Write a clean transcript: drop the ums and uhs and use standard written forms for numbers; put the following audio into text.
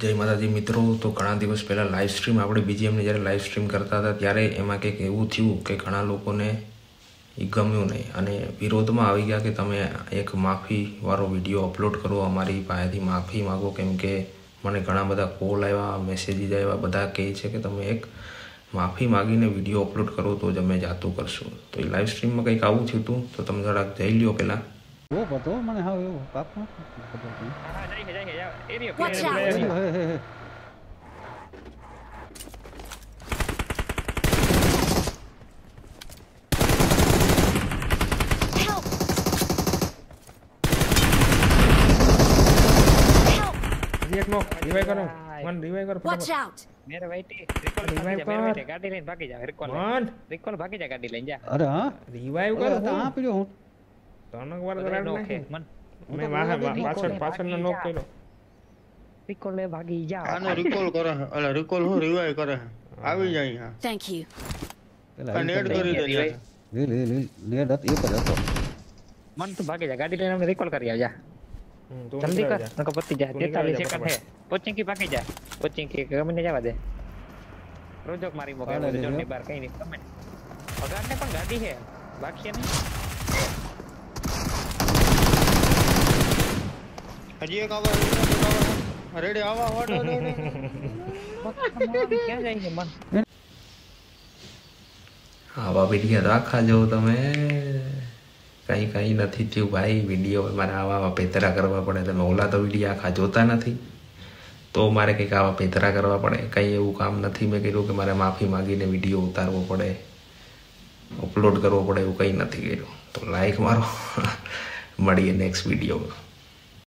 જય માતાજી મિત્રો। તો ઘણા દિવસ પહેલાં લાઈવ સ્ટ્રીમ આપણે બીજીએમની જ્યારે લાઈવ સ્ટ્રીમ કરતા હતા ત્યારે એમાં કંઈક એવું થયું કે ઘણા લોકોને એ ગમ્યું નહીં અને વિરોધમાં આવી ગયા કે તમે એક માફીવાળો વિડીયો અપલોડ કરો, અમારી પાસેથી માફી માગો, કેમ કે મને ઘણા બધા કોલ આવ્યા, મેસેજીસ આવ્યા, બધા કહે છે કે તમે એક માફી માગીને વિડીયો અપલોડ કરો તો જ અમે જાતું કરશું। તો એ લાઈવ સ્ટ્રીમમાં કંઈક આવું થયું હતું, તો તમે જરાક જઈ લ્યો પહેલાં। वो बताओ मैंने हाँ वो पाप ना हां जाइए एरिया Watch out. Help! एक नो रिवाइव करो वन रिवाइव कर Watch out! मेरे वाइटी रिकॉल रिवाइव कर मेरे वाइटी गाड़ी लेने भागी जा रिकॉल वन रिकॉल भागी जा गाड़ी लेने जा। अरे हाँ रिवाइव कर कहाँ पे जो हूँ दोनों बार करार नहीं मन मैं वहां पाछળ પાછળનો નોક કર્યો रिकॉल ले भागी जा આનો રિકોલ કરે છે અલા રિકોલ હું રિવાઇવ કરે છે આવી જાય હા Thank you. નેડ કરી દે ले ले ले ले दत ये पर तो मन तो भागी जा गाड़ी लेने हमने रिकॉल कर जा जल्दी कर नका पत्ती जा 43 सेकंड है कोचिंग की भागी जा कोचिंग की गमने जावा दे रोजक मारी मोके जोनी बार कहीं नहीं कमेंट पगार ने पण गाड़ी है बाकी नहीं હજી એક આવા રેડી આવા હટ क्या जाएंगे मन આવા વિડીયો રાખા જો તમે કંઈ નથી થયું ભાઈ। વિડીયો મારે આવા પેતરા કરવા પડે, તમે ઓલા તો વિડીયો આખા જોતા નથી તો મારે કંઈક આવા પેતરા કરવા પડે। કંઈ એવું કામ નથી મેં કર્યું કે મારે માફી માગીને વિડીયો ઉતારવો પડે, અપલોડ કરવો પડે, એવું કંઈ નથી કર્યું। તો લાઈક મારો, મળીએ નેક્સ્ટ વિડીયોમાં।